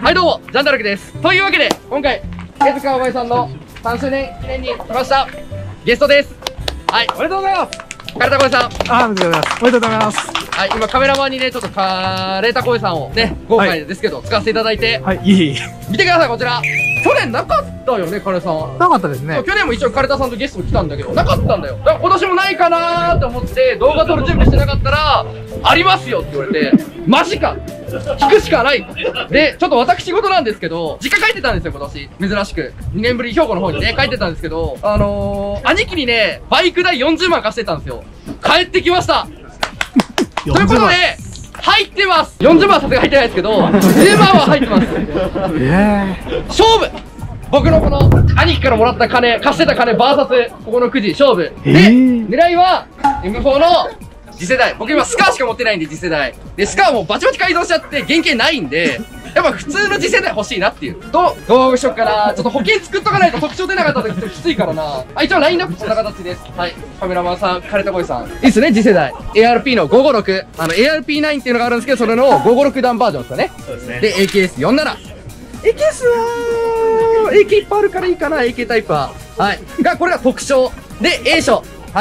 はいどうも、ジャンダルクです。というわけで、今回、手塚おばえさんの3周年記念に来ました。ゲストです。はい、おめでとうございます。カレタコエさん。 おめでとうございます。おめでとうございます。 はい、今カメラマンにね、ちょっとカレタコエさんをね、今回ですけど、使わせていただいて。 はい、いい。 見てください、こちら。去年なかったよね、カレさん。 なかったですね。 去年も一応カレタさんとゲスト来たんだけど、なかったんだよ。だから今年もないかなーって思って、動画撮る準備してなかったら、ありますよって言われて、マジか聞くしかないで、ちょっと私事なんですけど、実家帰ってたんですよ、今年。珍しく。2年ぶりに兵庫の方にね、帰ってたんですけど、兄貴にね、バイク代40万貸してたんですよ。帰ってきましたということで、入ってます !40 万はさすが入ってないですけど、10万は入ってます勝負僕のこの兄貴からもらった金、貸してた金 VS ここのくじ勝負で、狙いは M4 の次世代。僕今スカーしか持ってないんで次世代で、スカーもバチバチ改造しちゃって原型ないんで、やっぱ普通の次世代欲しいなっていうと、どうしよっかな。ちょっと保険作っとかないと特徴出なかった時ちょっときついからな。一応ラインナップこんな形です。はい、カメラマンさん、カレタコイさん、いいっすね、次世代 ARP の556、ARP9 っていうのがあるんですけど、それの556段バージョンですかね。そうですね。で AKS47、 AKS はAK いっぱいあるからいいかな。 AK タイプははいが、これが特徴で A 賞。はい、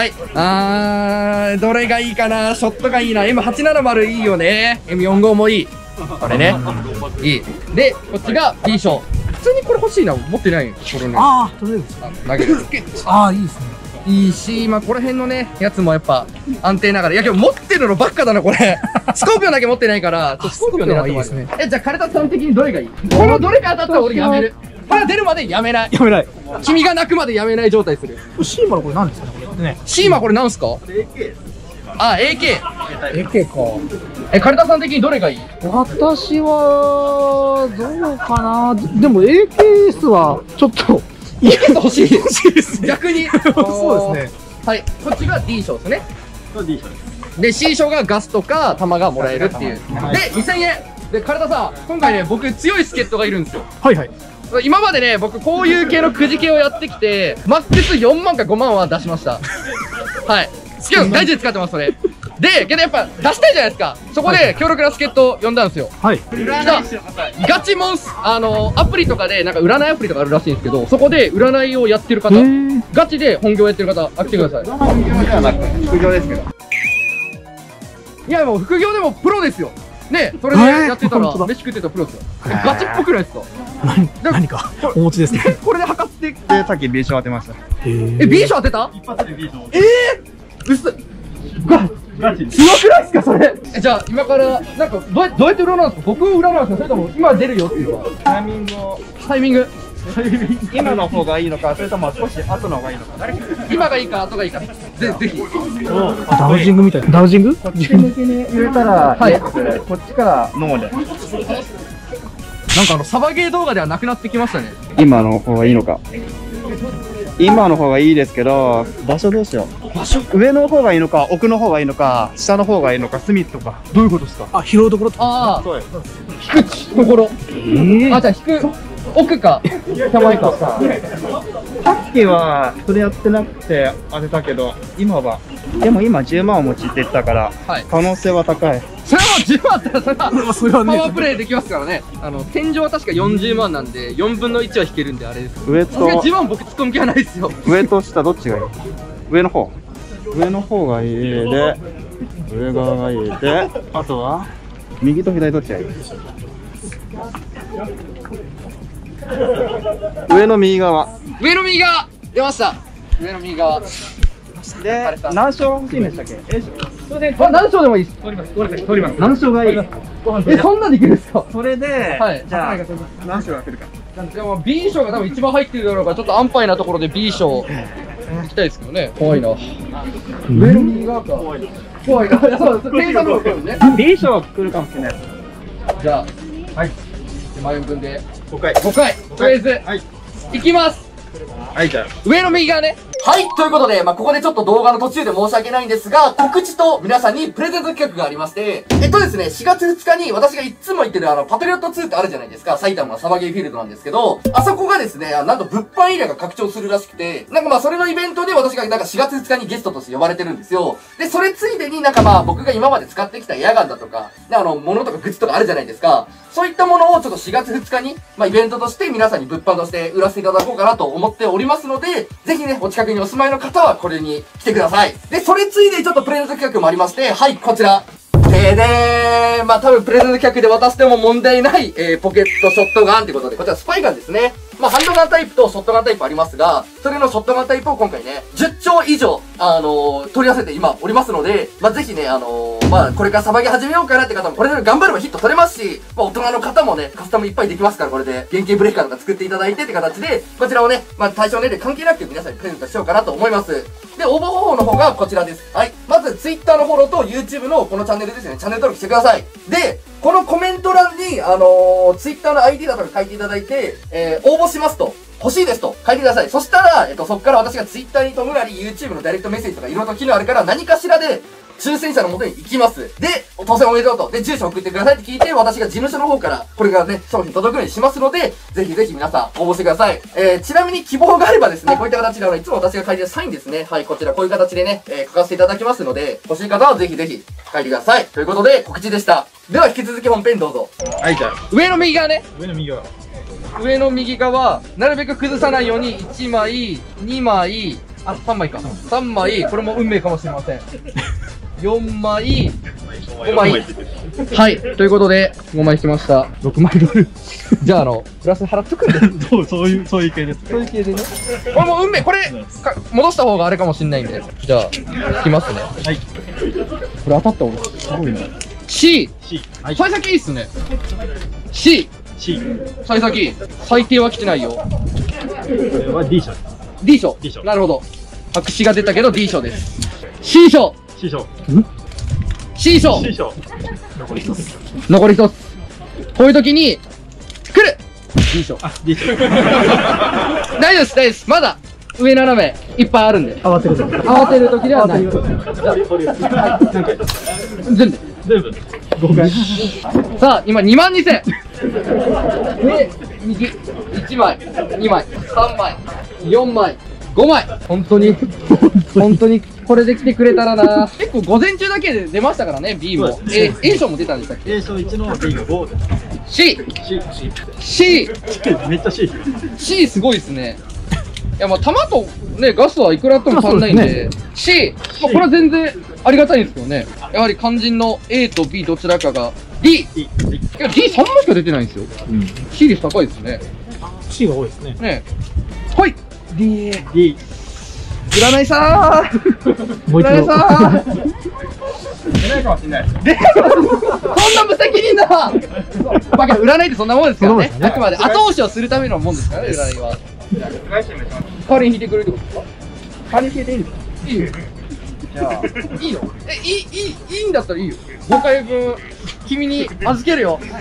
どれがいいかな。ショットがいいな。 M870 いいよね。 M45 もいい。これねいいで、こっちが B 賞。普通にこれ欲しいな。持ってないよこれね。 ああ、取れる。 投げるああ、いいですね。 いいし、まあこの辺のねやつもやっぱ安定ながら。いやけど持ってるのばっかだなこれスコーピオンだけ持ってないから、ちょっとスコーピオン狙ってもらいますね。じゃあカレタさん的にどれがいい？このどれか当たったら俺やめる。これ出るまでやめない。 やめない。 君が泣くまでやめない状態する。 シーマのこれ何ですかね、これね。 シーマこれなんすか？ AK。あ、AK。 AK か。 カレタさん的にどれがいい？ 私は、どうかな。でも AKS は、ちょっと、 AKS 欲しい。 欲しいですね。 逆に。 そうですね。 はい、こっちが D 賞ですね。 D 賞です。 で、C 賞がガスとか弾がもらえるっていう。で、2000円。で、カレタさん、今回ね、僕強い助っ人がいるんですよ。 はいはい。 今までね、僕こういう系のくじ系をやってきて、マックス4万か5万は出しました。はい。けど大事で使ってます、それ。で、けどやっぱ出したいじゃないですか。そこで強力な助っ人呼んだんですよ。 はい。 ガチモンス、アプリとかで、なんか占いアプリとかあるらしいんですけど、そこで占いをやってる方、ガチで本業やってる方、来てください。 本業ではなく、副業ですけど。 いや、もう副業でもプロですよ。ね、それでやってたら、飯食ってたらプロですよ。ガチっぽくないですか？ 何かお持ちですね。 これで測って。 で、さっき B 賞当てました。 B 賞当てた？ 一発で B 賞。 うっす。 ガチ強くないですかそれ？じゃあ今からなんかどうやって占うんですか？僕占うんですか？それとも今出るよっていうのはタイミングを、 タイミング今の方がいいのか、それとも少し後の方がいいのか。 今がいいか後がいいかぜひ。 ダウジングみたいな。ダウジング？ こっち向きに入れたら、はい、こっちからノーで。 なんかサバゲー動画ではなくなってきましたね。 今の方がいいのか。今の方がいいですけど、場所どうしよう。場所上の方がいいのか、奥の方がいいのか、下の方がいいのか、隅とか。 どういうことですか？ あ、拾うところ。 ああ、 そうです。 引くところ。あ、じゃあ引く奥か手前か。 さっきはそれやってなくて当てたけど、今はでも今10万を持ちって言ったから、はい、可能性は高い。 それはもう10万あったらそれはパね、 ワープレイできますからね。天井は確か40万なんで4分の1は引けるんであれです。 上と 10万僕突っ込む気はないですよ。 上と下どっちがいい？上の方がいいで、上側がいいで、あとは右と左どっちがいい？上の右側出ました。上の右側で、何勝欲しいんでしたっけ？ 何勝でもいいです。取ります。何勝がいい？そんなできるんですか？ それで、 はい、 じゃあ何勝が来るか。 でも B 賞が多分一番入ってるだろうから、ちょっと安牌なところで B 賞行きたいですけどね。怖いな。上の右側か。怖いな。そうです。点差の方ね。 B 賞来るかもしれない。 じゃあ、はい。前4分で 5回。 とりあえず、はい、いきます。 はい、じゃあ上の右側ね。 はい、ということで、ここでちょっと動画の途中で申し訳ないんですが、告知と皆さんにプレゼント企画がありまして、ですね、4月2日に私がいつも言ってるパトリオット2ってあるじゃないですか、埼玉のサバゲーフィールドなんですけど、あそこがですね、なんと物販エリアが拡張するらしくて、それのイベントで私が4月2日にゲストとして呼ばれてるんですよ。で、それついでに僕が今まで使ってきたエアガンだとか、物とかグッズとかあるじゃないですか。そういったものをちょっと4月2日に、イベントとして皆さんに物販として売らせていただこうかなと思っておりますので、ぜひね、お近くにお住まいの方はこれに来てください。で、それついでちょっとプレゼント企画もありまして、はい、こちら。ででーん。多分プレゼント企画で渡しても問題ない、ポケットショットガンってことで、こちらスパイガンですね。ハンドガンタイプとショットガンタイプありますが、それのショットガンタイプを今回ね、10丁以上、取り寄せて今おりますので、ぜひね、これからサバゲー始めようかなって方も、これで頑張ればヒット取れますし、大人の方もね、カスタムいっぱいできますから、これで、原型ブレーカーとか作っていただいてって形で、こちらをね、対象年齢関係なく皆さんにプレゼントしようかなと思います。で、応募方法の方がこちらです。はい。まず、Twitter のフォローと YouTube のこのチャンネルですね、チャンネル登録してください。で、このコメント欄に、Twitter の ID だとか書いていただいて、応募しますと。欲しいですと書いてください。そしたら、そこから私が Twitter に飛ぶなり、YouTube のダイレクトメッセージとかいろいろと機能あるから、何かしらで、抽選者の元に行きます。で、当選おめでとうと。で、住所送ってくださいって聞いて、私が事務所の方から、これがね、商品届くようにしますので、ぜひぜひ皆さん応募してください。ちなみに希望があればですね、こういった形でいつも私が書いてるサインですね。はい、こちらこういう形でね、書かせていただきますので、欲しい方はぜひぜひ書いてください。ということで、告知でした。では、引き続き本編どうぞ。 はい、じゃあ。 上の右側ね。 上の右側。 上の右側、なるべく崩さないように、1枚、2枚、3枚か。3枚、これも運命かもしれません。4枚、5枚。はい。ということで、5枚引きました。6枚ドル。じゃあ、プラス払っとくんで。 そういう系です。 そういう系でね。これも運命、これ、戻した方があれかもしんないんで。じゃあ、引きますね。はい。これ当たった俺。すごいね。C。幸先いいっすね。C。幸先。最低は来てないよ。これは D 賞。 D 賞。なるほど。白紙が出たけど D 賞です。C 賞。 C 賞。 C 賞。残り一つ。こういう時に、来る !D 賞。 D 賞。 大丈夫です。まだ、上斜め、いっぱいあるんで。慌てる時ではない。全部。5回。さあ、今22000。で、右、1枚、2枚、3枚、4枚、5枚。本当に、これで来てくれたらな。結構午前中だけで出ましたからね、B も。A 賞も出たんでしたっけ？ A 賞1の B が5です。 C。 めっちゃ C。 C すごいですね。いや、弾とね、ガスはいくらあっても足んないんで、C。これは全然ありがたいんですけどね。やはり肝心の A と B どちらかが D。いや、D3 枚しか出てないんですよ。C 率高いですね。 C が多いですね。 ね。はい。D。 占いさーもう一度。 出ないかもしれない。そんな無責任なバカ、占いってそんなもんですからね。あくまで後押しをするためのもんですからね、占いは。代わりに引いてくれるってことですか？代わりに引いていいんですか？いいよ。じゃあ、いいの？いいんだったらいいよ。5回分、君に預けるよ。こ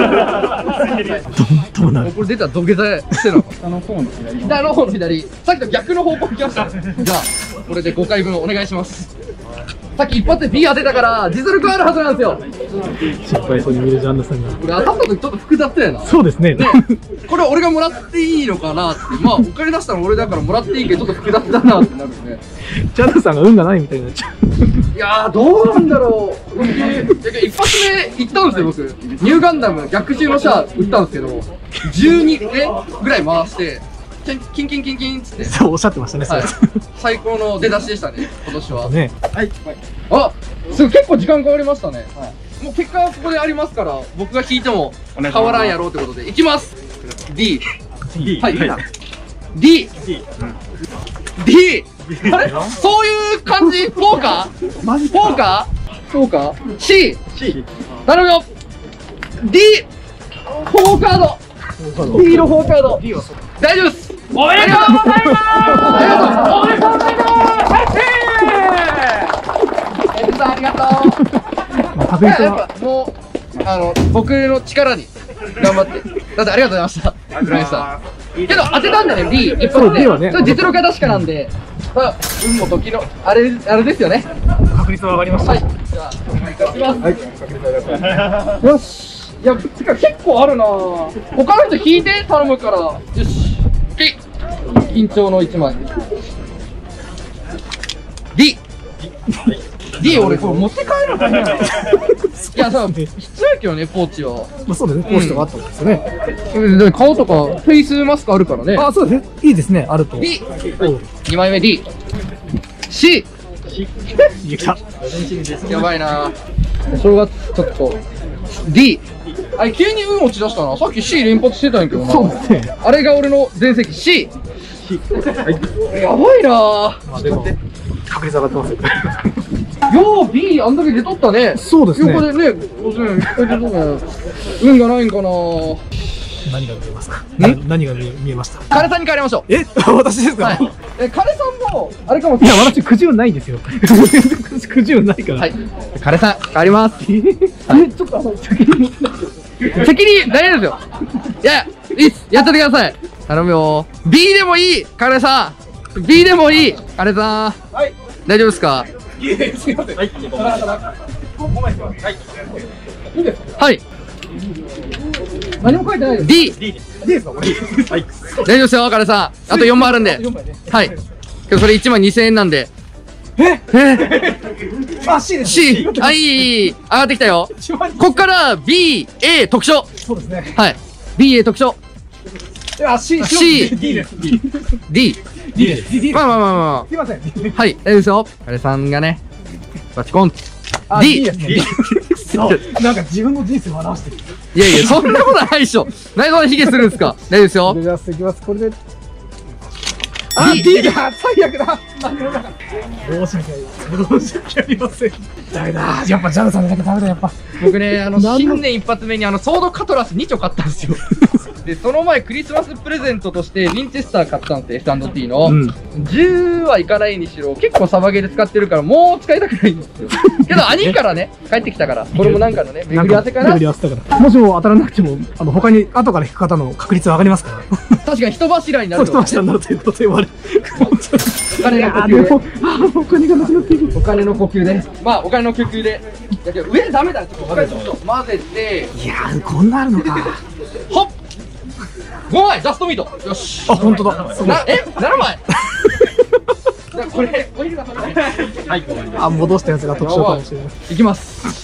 れ出たら土下座してるの。下の方の左。さっきと逆の方向行きました。じゃあ、これで5回分お願いします。さっき一発で B 当てたから実力あるはずなんですよ。 失敗そうに見るジャンルさんが。 これ当たった時ちょっと複雑だよな。 そうですね。 これ俺がもらっていいのかなって。お金出したの俺だからもらっていいけどちょっと複雑だなってなるね。 ジャンルさんが運がないみたいになっちゃう。 いやー、どうなんだろう。一発目行ったんですよ、僕。ニューガンダム逆襲のシャア撃ったんですけど、12ぐらい回して、キンキンっつって。 そうおっしゃってましたね、 最高の出だしでしたね、今年は。 ね。 はい。あ、結構時間変わりましたね。もう結果はここでありますから、僕が引いても変わらんやろうってことで、いきます。D。はい。D。あれそういう感じ？ポーカー ?C。頼むよ。D。4カード。D の4カード。大丈夫です。おめでとうございます。ありがとう。やっぱもう僕の力に頑張って。だってありがとうございました。けど当てたんだね B 一発で。それ実力は確かなんで。 さあ、運も時の、あれですよね。 確率は上がりました。 はい。じゃあ、お願いいたします。はい。確率は上がった。よし。いや、てか結構あるなぁ。他の人引いて、頼むから。よし。緊張の1枚。D。D、俺これ持って帰るの大変やな。いやさ、必要やけどね、ポーチは。 まあそうですね、ポーチとかあったんですよね。 で顔とか、フェイスマスクあるからね。 あ、そうですね。いいですね、あると。 D。2枚目 D。C。やばいなぁ。正月ちょっと。D。あれ急に運落ち出したな。さっき C 連発してたんやけどな。 そうですね。 あれが俺の全席 C。やばいなぁ。 まあでも、確率上がってますよ。 よう B あんだけ出とったね。 そうですね。 横でね、5000いっぱい出とったね。運がないんかなぁ。 何が見えますか？何が見えました？ 金さんに帰りましょう。 え、私ですか？ はい。金さんも、あれかもしいや、 れない。 私、くじ運ないんですよ。くじ運ないから。 はい。金さん、帰ります。 ちょっと責任持ってないけど。 責任大丈夫ですよ。いや、いいっす。やっとってください。頼むよ。B でもいい金さん。B でもいい金さん。はい。大丈夫ですか？ すいません。はい。 はい。 何も書いてないです。 D。 Dですか？はい。 大丈夫ですよ、金さん。あと4枚あるんで。はい。けどそれ1枚2000円なんで。 あ、C です。 C。あ、いい。上がってきたよ。こっから B、A 特徴。 そうですね。 はい。B、A 特徴。 あ、C。D です。 D。 D です。 まあまあまあまあ。 すいません。 はい。大丈夫ですよ。金さんがね。バチコン。D。 ですね。なんか自分の人生を表してる。 いやいや、そんなことないでしょ。何そんなヒゲするんですか。大丈夫ですよ。 じゃあ、いきます。これで。 あ、 D だ。最悪だ。どうしなきゃいい。どうしなきゃありません。ダメだ。やっぱジャムさんだけダメだ、やっぱ。 僕ね、新年一発目にソードカトラス2丁買ったんですよ。で、その前クリスマスプレゼントとしてウィンチェスター買ったんですよ、F&T の。10はいかないにしろ、結構サバゲーで使ってるから、もう使いたくないんですよ。けど、兄からね、帰ってきたから、これもなんかのね、巡り合わせかな。 巡り合わせだから。もしも当たらなくても、他に後から引く方の確率は上がりますから。 確かに人柱になる人柱になるということで言われる。 お金の呼吸で。 お金がなくなっている。 お金の呼吸で。まあ、お金の呼吸で。いやけど、上ダメだ。ちょっと混ぜて。 いやー、こんなあるのか。 ほっ5枚ジャストミート。よし。 あ、本当だ。 7枚これ、お昼が食べたい。はい、 あ、戻したやつが特徴かもしれない。 いきます。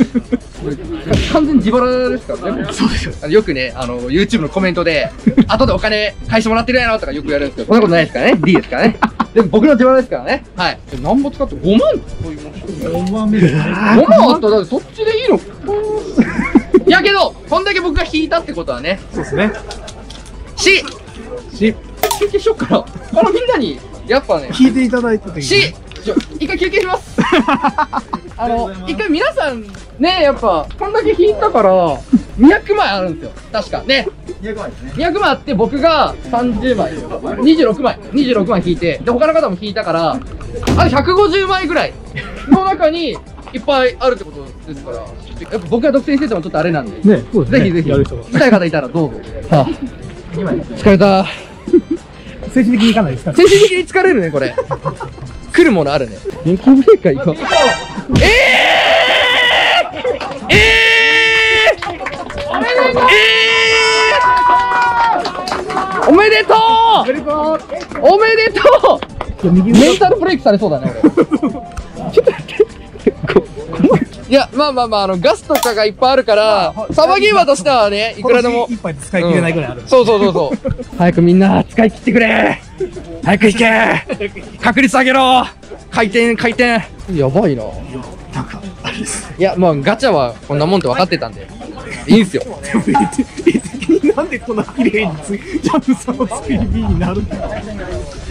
完全に自腹ですからね。 そうですよ。 よくね、YouTube のコメントで、後でお金返してもらってるやろとかよくやるんですけど、そんなことないですからね。D ですからね。でも僕の自腹ですからね。はい。何本使って5万5万目で。5万あったら、だってそっちでいいのいやけど、こんだけ僕が引いたってことはね。 そうですね。 C。休憩しよっかな。みんなに、やっぱね。 聞いていただいてて。 C。一回休憩します。一回皆さんね、やっぱ、こんだけ引いたから、200枚あるんですよ。確か。ね。200枚ですね。200枚あって、僕が30枚。26枚引いて、で、他の方も引いたから、あれ150枚ぐらいの中に、いっぱいあるってことですから、やっぱ僕が独占しててもちょっとあれなんで。 ね、そうですね。 ぜひぜひ、来たい方いたらどうぞ。はあ、疲れた。 精神的にいかないですか？ 精神的に疲れるね、これ。来るものあるね。電気ブレーカー行こう。おめでとうおめでとうメンタルブレイクされそうだね、俺。ちょっと待って。いや、まあまあまあ、ガスとかがいっぱいあるから、サバゲーマーとしてはね、いくらでも。 一杯で使い切れないぐらいある。 そう。早くみんな使い切ってくれ。早く引け。確率上げろ。回転。やばいな。 なんか、あれです。 いや、まあ、ガチャはこんなもんって分かってたんで。いいんすよ。 でも、的になんでこんな綺麗にジャムさんの作り B になるんだろう。